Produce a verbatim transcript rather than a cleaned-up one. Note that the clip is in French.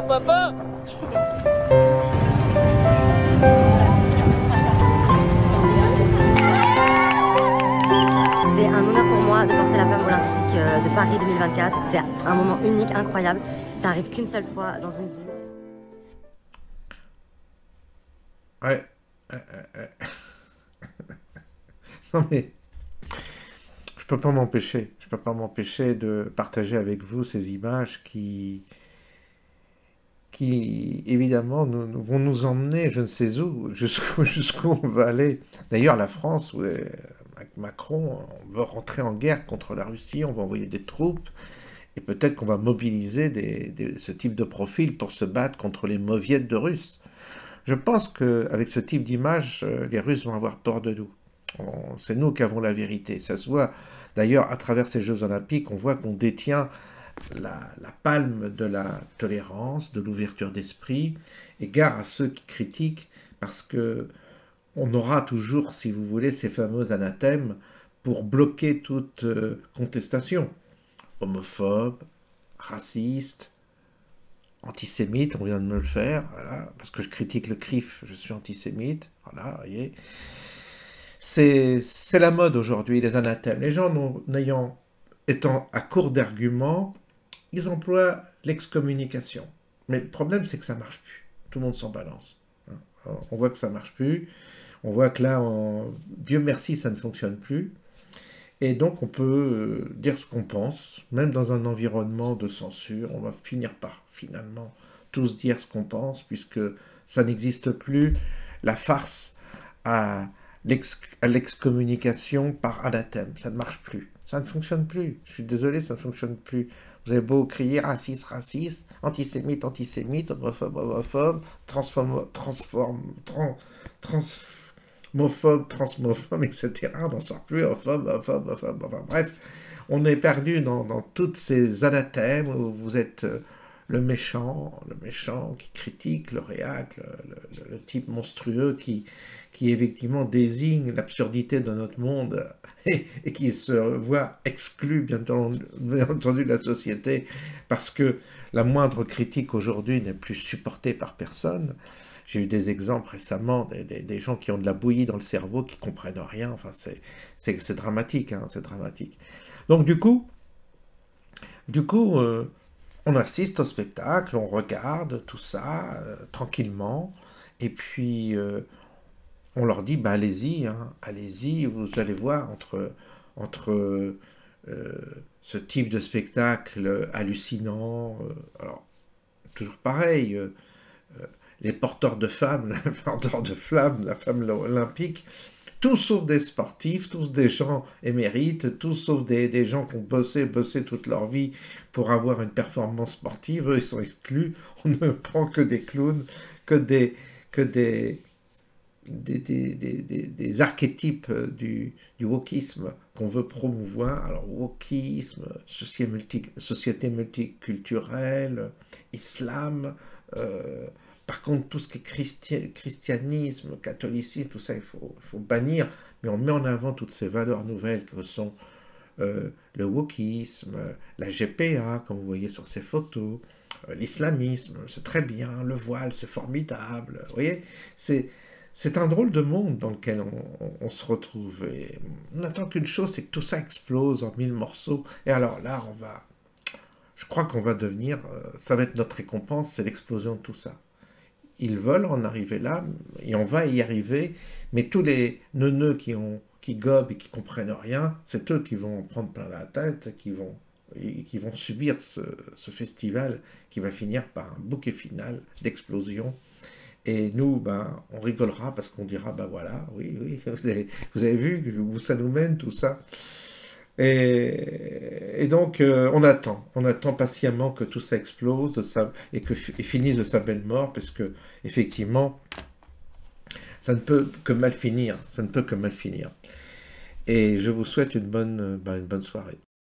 papa. C'est un honneur pour moi de porter la flamme olympique de Paris deux mille vingt-quatre. C'est un moment unique, incroyable. Ça arrive qu'une seule fois dans une vie. Ouais. Euh, euh, euh. Non mais, je peux pas m'empêcher. Je peux pas m'empêcher de partager avec vous ces images qui, qui évidemment, nous, nous, vont nous emmener, je ne sais où, jusqu'où jusqu'où on va aller. D'ailleurs, la France, où est, avec Macron, on veut rentrer en guerre contre la Russie, on va envoyer des troupes, et peut-être qu'on va mobiliser des, des, ce type de profil pour se battre contre les mauviettes de Russes. Je pense qu'avec ce type d'image, les Russes vont avoir peur de nous. C'est nous qui avons la vérité. Ça se voit d'ailleurs à travers ces Jeux Olympiques, on voit qu'on détient la, la palme de la tolérance, de l'ouverture d'esprit, et gare à ceux qui critiquent, parce que on aura toujours, si vous voulez, ces fameux anathèmes pour bloquer toute euh, contestation. Homophobe, raciste, antisémite, on vient de me le faire, voilà, parce que je critique le C R I F, je suis antisémite, voilà, vous voyez. C'est la mode aujourd'hui, les anathèmes. Les gens n'ayant, étant à court d'arguments, ils emploient l'excommunication. Mais le problème, c'est que ça ne marche plus. Tout le monde s'en balance. On voit que ça ne marche plus. On voit que là, on... Dieu merci, ça ne fonctionne plus. Et donc, on peut dire ce qu'on pense, même dans un environnement de censure. On va finir par, finalement, tous dire ce qu'on pense, puisque ça n'existe plus. La farce à l'excommunication par anathème, ça ne marche plus. Ça ne fonctionne plus. Je suis désolé, ça ne fonctionne plus. Vous avez beau crier raciste, raciste, antisémite, antisémite, homophobe, homophobe, transforme, transforme, trans, transmophobe, transmophobe, et cetera. On n'en sort plus, homophobe, homophobe, homophobe, enfin bref. On est perdu dans, dans toutes ces anathèmes où vous êtes euh, le méchant, le méchant qui critique le réac, le, le, le type monstrueux qui, qui effectivement désigne l'absurdité de notre monde et, et qui se voit exclu, bien entendu, bien entendu, de la société, parce que la moindre critique aujourd'hui n'est plus supportée par personne. J'ai eu des exemples récemment, des, des, des gens qui ont de la bouillie dans le cerveau, qui comprennent rien, enfin c'est dramatique, hein, c'est dramatique. Donc du coup, du coup, euh, on assiste au spectacle, on regarde tout ça euh, tranquillement, et puis euh, on leur dit, bah, allez-y, hein, allez-y, vous allez voir, entre, entre euh, ce type de spectacle hallucinant, euh, alors, toujours pareil, euh, euh, les porteurs de femmes, les porteurs de flammes, la femme olympique, tous sauf des sportifs, tous des gens émérites, tous sauf des, des gens qui ont bossé, bossé toute leur vie pour avoir une performance sportive, eux ils sont exclus, on ne prend que des clowns, que des, que des, des, des, des, des, des archétypes du, du wokisme qu'on veut promouvoir. Alors wokisme, société, multi, société multiculturelle, islam, euh, par contre, tout ce qui est christi christianisme, catholicisme, tout ça, il faut, il faut bannir, mais on met en avant toutes ces valeurs nouvelles que sont euh, le wokisme, la G P A, comme vous voyez sur ces photos, euh, l'islamisme, c'est très bien, le voile, c'est formidable, vous voyez, c'est un drôle de monde dans lequel on, on, on se retrouve, et on n'attend qu'une chose, c'est que tout ça explose en mille morceaux, et alors là, on va, je crois qu'on va devenir, euh, ça va être notre récompense, c'est l'explosion de tout ça. Ils veulent en arriver là, et on va y arriver, mais tous les neuneux qui, ont, qui gobent et qui comprennent rien, c'est eux qui vont prendre plein la tête, qui vont, et qui vont subir ce, ce festival qui va finir par un bouquet final d'explosion. Et nous, ben, on rigolera parce qu'on dira, ben voilà, oui, oui, vous avez, vous avez vu où ça nous mène, tout ça. Et, et donc, euh, on attend, on attend patiemment que tout ça explose ça, et que et finisse de sa belle mort, parce que, effectivement, ça ne peut que mal finir, ça ne peut que mal finir. Et je vous souhaite une bonne, ben, une bonne soirée.